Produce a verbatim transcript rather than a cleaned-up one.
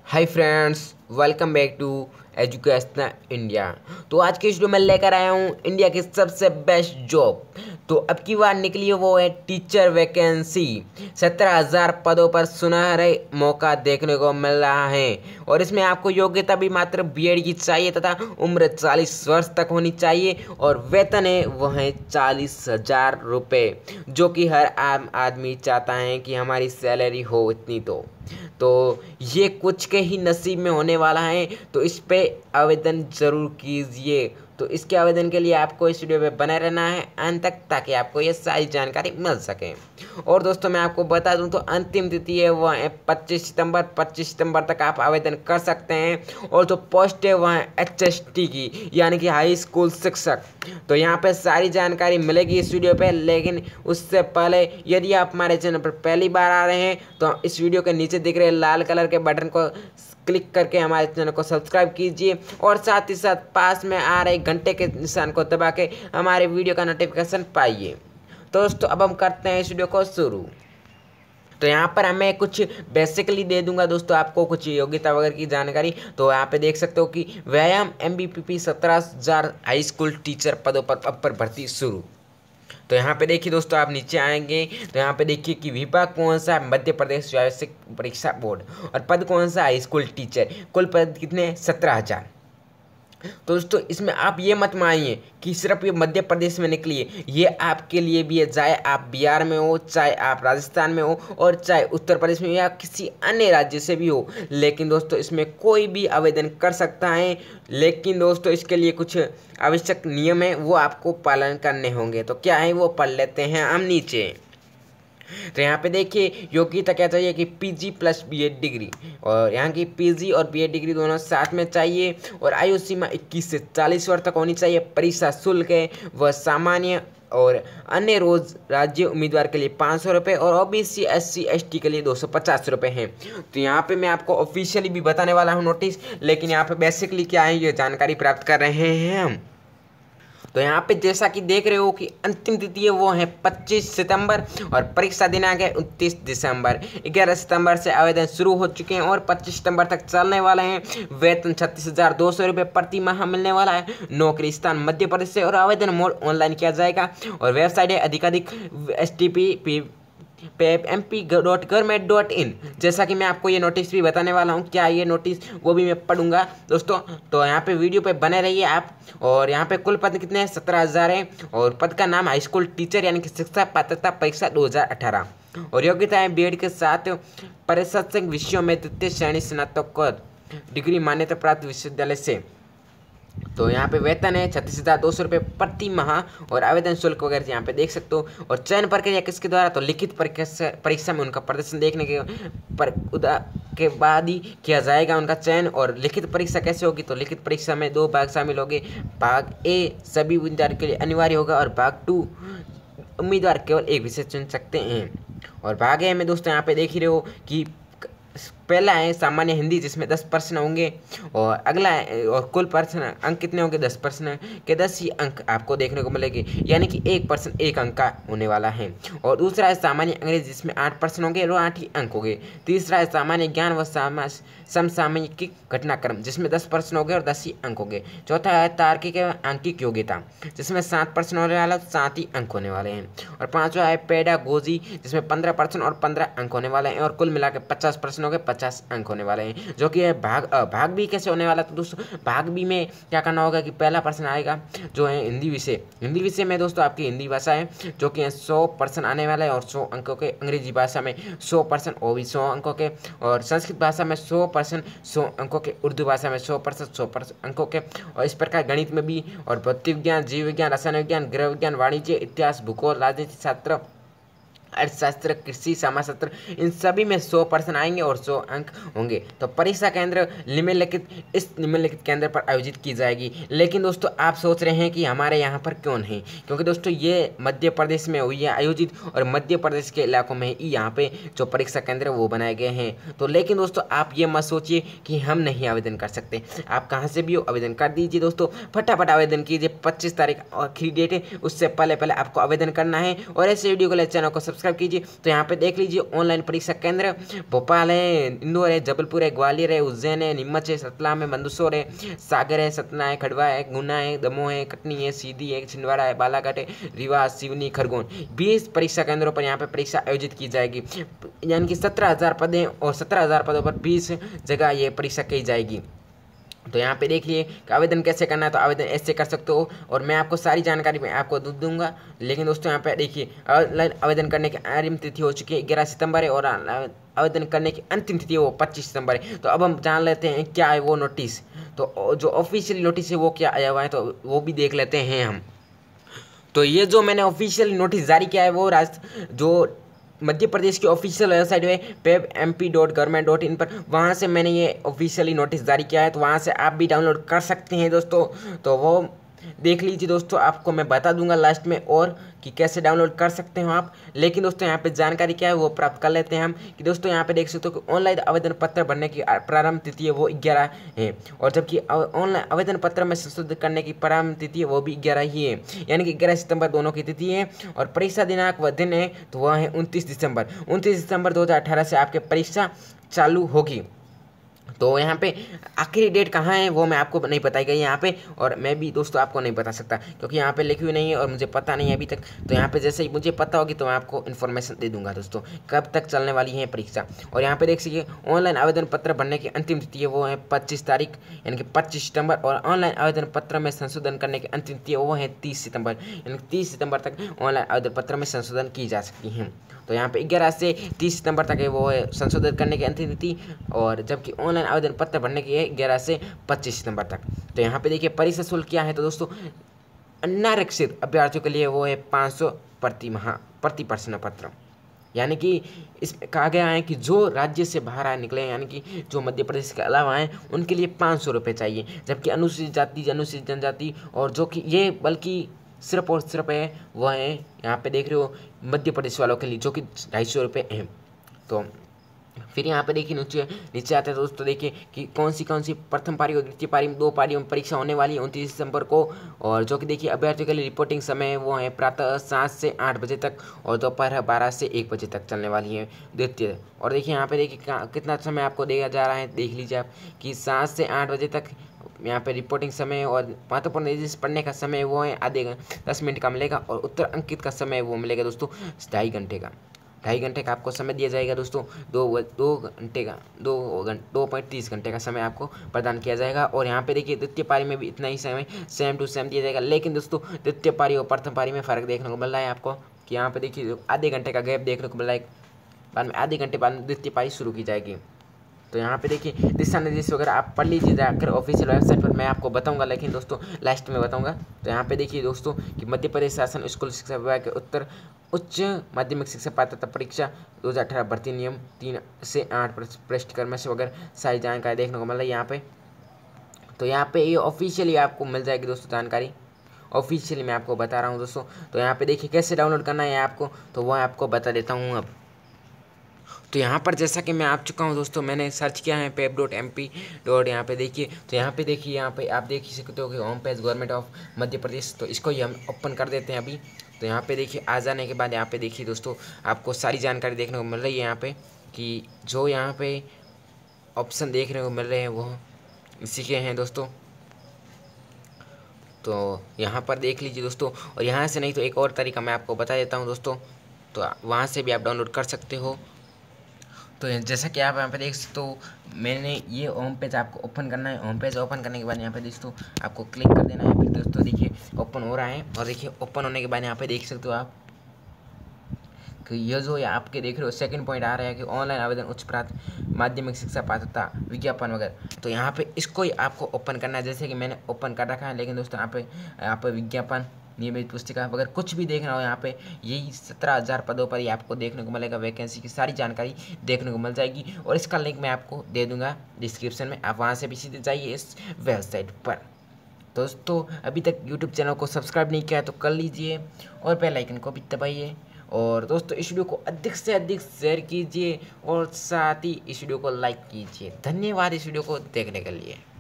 Hi friends, welcome back to education India. तो आज के वीडियो में लेकर आया हूँ इंडिया की सबसे बेस्ट जॉब। तो अब की बार निकली है वो है टीचर वैकेंसी। सत्रह हजार पदों पर सुनहरे मौका देखने को मिल रहा है और इसमें आपको योग्यता भी मात्र बीएड की चाहिए तथा उम्र चालीस वर्ष तक होनी चाहिए और वेतन है वह है चालीस हजार रुपये, जो कि हर आम आदमी चाहता है कि हमारी सैलरी हो इतनी। तो तो ये कुछ के ही नसीब में होने वाला है, तो इस पे आवेदन ज़रूर कीजिए। तो इसके आवेदन के लिए आपको इस वीडियो में बने रहना है अंत तक, ताकि आपको ये सारी जानकारी मिल सके। और दोस्तों मैं आपको बता दूं तो अंतिम तिथि है वह है पच्चीस सितंबर। पच्चीस सितंबर तक आप आवेदन कर सकते हैं। और जो पोस्ट है वह है एच एस टी की, यानी कि हाई स्कूल शिक्षक। तो यहाँ पे सारी जानकारी मिलेगी इस वीडियो पे, लेकिन उससे पहले यदि आप हमारे चैनल पर पहली बार आ रहे हैं तो इस वीडियो के नीचे दिख रहे लाल कलर के बटन को क्लिक करके हमारे चैनल को सब्सक्राइब कीजिए और साथ ही साथ पास में आ रहे घंटे के निशान को दबा के हमारे वीडियो का नोटिफिकेशन पाइए। तो दोस्तों अब हम करते हैं इस वीडियो को शुरू। तो यहाँ पर हमें कुछ बेसिकली दे दूंगा दोस्तों आपको कुछ योग्यता वगैरह की जानकारी। तो यहाँ पे देख सकते हो कि व्यायाम एम बी पी पी सत्रह हजार हाई स्कूल टीचर पदों पर अब पर भर्ती शुरू। तो यहाँ पे देखिए दोस्तों, आप नीचे आएंगे तो यहाँ पे देखिए कि विभाग कौन सा, मध्य प्रदेश व्यावसायिक परीक्षा बोर्ड, और पद कौन सा, हाई स्कूल टीचर। कुल पद कितने, सत्रह हजार। तो दोस्तों इसमें आप ये मत मानिए कि सिर्फ ये मध्य प्रदेश में निकली है, ये आपके लिए भी है, चाहे आप बिहार में हो, चाहे आप राजस्थान में हो, और चाहे उत्तर प्रदेश में या किसी अन्य राज्य से भी हो। लेकिन दोस्तों इसमें कोई भी आवेदन कर सकता है, लेकिन दोस्तों इसके लिए कुछ आवश्यक नियम है वो आपको पालन करने होंगे। तो क्या है वो पढ़ लेते हैं हम नीचे। तो यहाँ पे देखिए योग्यता क्या चाहिए कि पीजी प्लस बीएड डिग्री, और यहाँ की पीजी और बीएड डिग्री दोनों साथ में चाहिए, और आयु सीमा इक्कीस से चालीस वर्ष तक होनी चाहिए। परीक्षा शुल्क है वह सामान्य और अन्य रोज राज्य उम्मीदवार के लिए पाँच सौ रुपये और OBC S C S T के लिए दो सौ पचास रुपये हैं। तो यहाँ पे मैं आपको ऑफिशियली भी बताने वाला हूँ नोटिस, लेकिन यहाँ पे बेसिकली क्या है ये जानकारी प्राप्त कर रहे हैं हम। तो यहाँ पे जैसा कि देख रहे हो कि अंतिम तिथि है वो है पच्चीस सितंबर और परीक्षा दिनांक है उनतीस दिसंबर। ग्यारह सितंबर से आवेदन शुरू हो चुके हैं और पच्चीस सितंबर तक चलने वाले हैं। वेतन छत्तीस हजार दो सौ रुपये प्रति माह मिलने वाला है। नौकरी स्थान मध्य प्रदेश से और आवेदन मोड ऑनलाइन किया जाएगा। और वेबसाइट है अधिकाधिक S T P P pay M P dot government dot in. जैसा कि मैं आपको ये नोटिस भी बताने वाला हूँ, क्या ये नोटिस वो भी मैं पढ़ूंगा दोस्तों। तो यहाँ पे वीडियो पे बने रहिए आप। और यहाँ पे कुल पद कितने हैं, सत्रह हजार हैं, और पद का नाम हाई स्कूल टीचर यानी कि शिक्षा पात्रता परीक्षा दो हजार अठारह। और योग्यता है बीएड के साथ प्रशासनिक विषयों में तृतीय श्रेणी स्नातक डिग्री मान्यता प्राप्त विश्वविद्यालय से। तो यहाँ पे वेतन है छत्तीस हजार दो सौ रुपये प्रति माह, और आवेदन शुल्क वगैरह यहाँ पे देख सकते हो। और चयन प्रक्रिया किसके द्वारा, तो लिखित परीक्षा परीक्षा में उनका प्रदर्शन देखने के पर उदा के बाद ही किया जाएगा उनका चयन। और लिखित परीक्षा कैसे होगी, तो लिखित परीक्षा में दो भाग शामिल होंगे। भाग ए सभी उम्मीदवार के लिए अनिवार्य होगा और भाग टू उम्मीदवार केवल एक विषय चुन सकते हैं। और भाग ए में दोस्तों यहाँ पे देख ही रहे हो कि पहला है सामान्य हिंदी जिसमें दस परसेंट होंगे, और अगला है और कुल परसेंट अंक कितने होंगे, दस परसेंट के दस ही अंक आपको देखने को मिलेंगे, यानी कि एक परसेंट एक अंक का होने वाला है। और दूसरा है सामान्य अंग्रेजी जिसमें आठ परसेंट होंगे और आठ ही अंक होंगे। तीसरा है सामान्य ज्ञान व समसामयिक घटनाक्रम जिसमें दस परसेंट होंगे और दस ही अंक होंगे। चौथा है तार्किक एवं आंकिक योग्यता जिसमें सात परसेंट होने वाला सात ही अंक होने वाले हैं। और पाँचवा है पेडागोजी जिसमें पंद्रह परसेंट और पंद्रह अंक होने वाले हैं, और कुल मिला के पचास परसेंट हो गए, पचास अंक होने वाले हैं, जो कि है भाग अ भाग बी कैसे होने वाला। तो दोस्तों भाग बी में क्या करना होगा कि पहला परसेंट आएगा जो है हिंदी विषय। हिंदी विषय में दोस्तों आपकी हिंदी भाषा है जो कि सौ परसेंट आने वाला है, और सौ अंकों के अंग्रेजी भाषा में सौ परसेंट वो भी सौ अंकों के, और संस्कृत भाषा में सौ परसेंट सौ अंकों के, उर्दू भाषा में सौ परसेंट सौ परसेंट अंकों के। और इस प्रकार गणित में भी, और भौतिक विज्ञान, जीव विज्ञान, रसायन विज्ञान, गृह विज्ञान, वाणिज्य, इतिहास, भूगोल, राजनीति शास्त्र, अर्थशास्त्र, कृषि, समाजशास्त्र, इन सभी में सौ परसेंट आएंगे और सौ अंक होंगे। तो परीक्षा केंद्र निम्नलिखित इस निम्नलिखित केंद्र पर आयोजित की जाएगी। लेकिन दोस्तों आप सोच रहे हैं कि हमारे यहाँ पर क्यों नहीं, क्योंकि दोस्तों ये मध्य प्रदेश में हुई है आयोजित, और मध्य प्रदेश के इलाकों में ही यहाँ पे जो परीक्षा केंद्र वो बनाए गए हैं। तो लेकिन दोस्तों आप ये मत सोचिए कि हम नहीं आवेदन कर सकते, आप कहाँ से भी हो आवेदन कर दीजिए दोस्तों, फटाफट आवेदन कीजिए। पच्चीस तारीख आखिरी डेट है, उससे पहले पहले आपको आवेदन करना है। और ऐसे वीडियो के लिए चैनल को सब्सक्राइब सब्सक्राइब कीजिए। तो यहाँ पे देख लीजिए ऑनलाइन परीक्षा केंद्र भोपाल है, इंदौर है, जबलपुर है, ग्वालियर है, उज्जैन है, नीमच है, रतलाम है, मंदसौर है, सागर है, सतना है, खड़वा है, गुना है, दमोह है, कटनी है, सीधी है, छिंदवाड़ा है, बालाघाट है, रीवा, सिवनी, खरगोन, बीस परीक्षा केंद्रों पर यहाँ पे परीक्षा आयोजित की जाएगी। यानी कि सत्रह हजार पद हैं और सत्रह हजार पदों पर बीस जगह ये परीक्षा की जाएगी। तो यहाँ पे देखिए कि आवेदन कैसे करना है। तो आवेदन ऐसे कर सकते हो और मैं आपको सारी जानकारी मैं आपको दूंगा। लेकिन दोस्तों यहाँ पे देखिए ऑनलाइन आवेदन करने की अंतिम तिथि हो चुकी है ग्यारह सितंबर है और आवेदन करने की अंतिम तिथि है वो पच्चीस सितंबर है। तो अब हम जान लेते हैं क्या है वो नोटिस। तो जो ऑफिशियल नोटिस है वो क्या आया हुआ है तो वो भी देख लेते हैं हम। तो ये जो मैंने ऑफिशियल नोटिस जारी किया है वो राष्ट्र जो मध्य प्रदेश की ऑफिशियल वेबसाइट है PEB M P dot government dot in पर, वहाँ से मैंने ये ऑफिशियली नोटिस जारी किया है। तो वहाँ से आप भी डाउनलोड कर सकते हैं दोस्तों। तो वो देख लीजिए दोस्तों, आपको मैं बता दूंगा लास्ट में और कि कैसे डाउनलोड कर सकते हो आप। लेकिन दोस्तों यहाँ पे जानकारी क्या है वो प्राप्त कर लेते हैं हम कि दोस्तों यहाँ पे देख सकते हो कि ऑनलाइन आवेदन पत्र भरने की प्रारंभ तिथि है वो ग्यारह है और जबकि ऑनलाइन आवेदन पत्र में संशोधित करने की प्रारंभ तिथि है वो भी ग्यारह ही है, यानी कि ग्यारह सितंबर दोनों की तिथि है। और परीक्षा दिनांक व दिन है तो वह है उनतीस दिसंबर उनतीस दिसंबर दो हज़ार अठारह से आपके परीक्षा चालू होगी। तो यहाँ पे आखिरी डेट कहाँ है वो मैं आपको नहीं बताई गई यहाँ पे, और मैं भी दोस्तों आपको नहीं बता सकता क्योंकि यहाँ पे लिखी हुई नहीं है और मुझे पता नहीं है अभी तक। तो यहाँ पे जैसे ही मुझे पता होगी तो मैं आपको इन्फॉर्मेशन दे दूंगा दोस्तों कब तक चलने वाली है परीक्षा। और यहाँ पे देख सकिए ऑनलाइन आवेदन पत्र भरने की अंतिम तिथि है वो है पच्चीस तारीख यानी कि पच्चीस सितंबर और ऑनलाइन आवेदन पत्र में संशोधन करने की अंतिम तिथि है वो है तीस सितंबर यानी कि तीस सितंबर तक ऑनलाइन आवेदन पत्र में संशोधन की जा सकती है। तो यहाँ पे ग्यारह से तीस सितंबर तक है वो है संशोधन करने की अंतिम तिथि और जबकि ऑनलाइन आवेदन पत्र भरने की है ग्यारह से पच्चीस सितंबर तक। तो यहाँ पे देखिए परीक्षा शुल्क क्या है तो दोस्तों अनारक्षित अभ्यर्थियों के लिए वो है पाँच सौ प्रति माह प्रति प्रश्न पत्र, यानी कि इसमें कहा गया है कि जो राज्य से बाहर आए निकले यानी कि जो मध्य प्रदेश के अलावा हैं उनके लिए पाँच सौ रुपये चाहिए। जबकि अनुसूचित जाति अनुसूचित जनजाति और जो कि ये बल्कि सिर्फ और सिर्फ है वह है यहाँ पे देख रहे हो मध्य प्रदेश वालों के लिए जो कि ढाई सौ रुपये हैं। तो फिर यहाँ पे देखिए नीचे नीचे आते हैं दोस्तों, देखिए कि कौन सी कौन सी प्रथम पारी और द्वितीय पारी में दो पारियों में परीक्षा होने वाली है उनतीस दिसंबर को। और जो कि देखिए अभ्यर्थियों के लिए रिपोर्टिंग समय वो है प्रातः सात से आठ बजे तक और दोपहर बारह से एक बजे तक चलने वाली है द्वितीय। और देखिए यहाँ पे देखिए कितना समय आपको दिया जा रहा है, देख लीजिए आप कि सात से आठ बजे तक यहाँ पे रिपोर्टिंग समय और महत्वपूर्ण निर्देश पढ़ने का समय वो है आधे दस मिनट का मिलेगा और उत्तर अंकित का समय वो मिलेगा दोस्तों ढाई घंटे का ढाई घंटे का आपको समय दिया जाएगा दोस्तों। दो दो घंटे का दो घंटे दो पॉइंट तीस घंटे का समय आपको प्रदान किया जाएगा। और यहाँ पे देखिए द्वितीय पारी में भी इतना ही समय सेम टू सेम दिया जाएगा। लेकिन दोस्तों द्वितीय पारी और प्रथम पारी में फ़र्क देखने को मिल रहा है आपको कि यहाँ पे देखिए आधे घंटे का गैप देखने को मिल रहा है, बाद में आधे घंटे बाद द्वितीय पारी शुरू की जाएगी। तो यहाँ पे देखिए दिशा निर्देश वगैरह आप पढ़ लीजिए जाकर ऑफिशियल वेबसाइट पर, मैं आपको बताऊंगा लेकिन दोस्तों लास्ट में बताऊंगा। तो यहाँ पे देखिए दोस्तों कि मध्य प्रदेश शासन स्कूल शिक्षा विभाग के उत्तर उच्च माध्यमिक शिक्षा पात्रता परीक्षा दो हज़ार अठारह भर्ती नियम तीन से आठ पृष्ठक्रम से वगैरह सारी जानकारी देखने को मिल रही है यहाँ पे। तो यहाँ पे ये ऑफिशियली आपको मिल जाएगी दोस्तों जानकारी, ऑफिशियली मैं आपको बता रहा हूँ दोस्तों। तो यहाँ पे देखिए कैसे डाउनलोड करना है आपको तो वह आपको बता देता हूँ अब। तो यहाँ पर जैसा कि मैं आ चुका हूँ दोस्तों, मैंने सर्च किया है pep dot M P dot यहाँ पे देखिए। तो यहाँ पे देखिए यहाँ पे आप देख ही सकते हो कि home page government of Madhya Pradesh. तो इसको ही हम ओपन कर देते हैं अभी। तो यहाँ पे देखिए आ जाने के बाद यहाँ पे देखिए दोस्तों आपको सारी जानकारी देखने को मिल रही है यहाँ पे कि जो यहाँ पे ऑप्शन देखने को मिल रहे हैं वो इसी के हैं दोस्तों। तो यहाँ पर देख लीजिए दोस्तों, और यहाँ से नहीं तो एक और तरीका मैं आपको बता देता हूँ दोस्तों, तो वहाँ से भी आप डाउनलोड कर सकते हो। तो जैसा कि आप यहाँ पे देख सकते हो मैंने ये होम पेज आपको ओपन करना है। होम पेज ओपन करने के बाद यहाँ पे दोस्तों आपको क्लिक कर देना है। फिर दोस्तों देखिए ओपन हो रहा है और देखिए ओपन होने के बाद यहाँ पे देख सकते हो आप कि ये जो ये आपके देख रहे हो सेकंड पॉइंट आ रहा है कि ऑनलाइन आवेदन उच्च प्राथमिक माध्यमिक शिक्षा पात्रता विज्ञापन वगैरह। तो यहाँ पे इसको ही आपको ओपन करना है, जैसे कि मैंने ओपन कर रखा है। लेकिन दोस्तों यहाँ पे यहाँ पे विज्ञापन नियमित पुस्तिका अगर कुछ भी देखना हो यहाँ पे यही सत्रह हज़ार पदों पर ही आपको देखने को मिलेगा। वैकेंसी की सारी जानकारी देखने को मिल जाएगी और इसका लिंक मैं आपको दे दूंगा डिस्क्रिप्शन में, आप वहाँ से भी सीधे जाइए इस वेबसाइट पर। दोस्तों अभी तक यूट्यूब चैनल को सब्सक्राइब नहीं किया तो कर लीजिए और बेल आइकन को भी दबाइए। और दोस्तों इस वीडियो को अधिक से अधिक शेयर कीजिए और साथ ही इस वीडियो को लाइक कीजिए। धन्यवाद इस वीडियो को देखने के लिए।